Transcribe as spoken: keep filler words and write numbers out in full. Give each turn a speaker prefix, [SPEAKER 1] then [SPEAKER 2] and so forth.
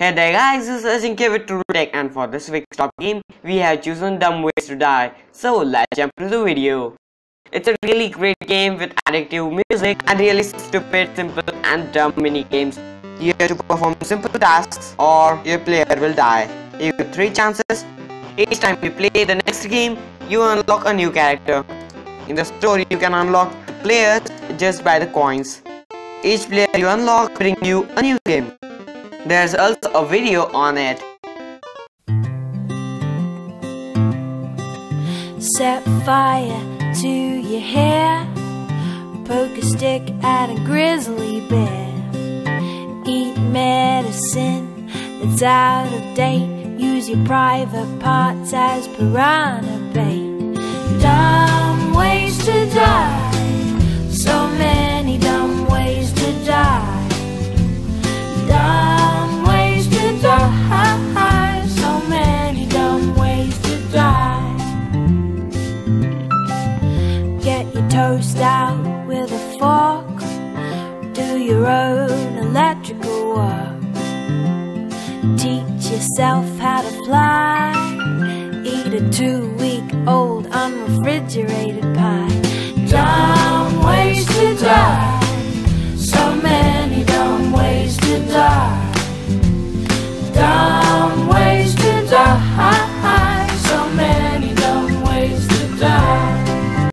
[SPEAKER 1] Hey there guys, this is Ajinkya with True Tech, and for this week's top game, we have chosen Dumb Ways to Die. So let's jump into the video. It's a really great game with addictive music and really stupid, simple and dumb mini games. You have to perform simple tasks or your player will die. You get three chances. Each time you play the next game, you unlock a new character. In the story, you can unlock players just by the coins. Each player you unlock brings you a new game. There's also a video on it.
[SPEAKER 2] Set fire to your hair, poke a stick at a grizzly bear, eat medicine that's out of date, use your private parts as piranha bait. Dumb ways to die, so many dumb ways to die. Dumb ways to die, so many dumb ways to die. Get your toast out with a fork, do your own electrical work, teach yourself how to fly, eat a two-week-old unrefrigerated pie. Dumb ways to die.